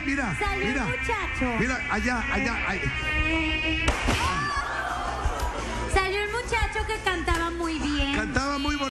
mira. Salió Mira. un muchacho. Mira, allá. Salió un muchacho que cantaba muy bien. Cantaba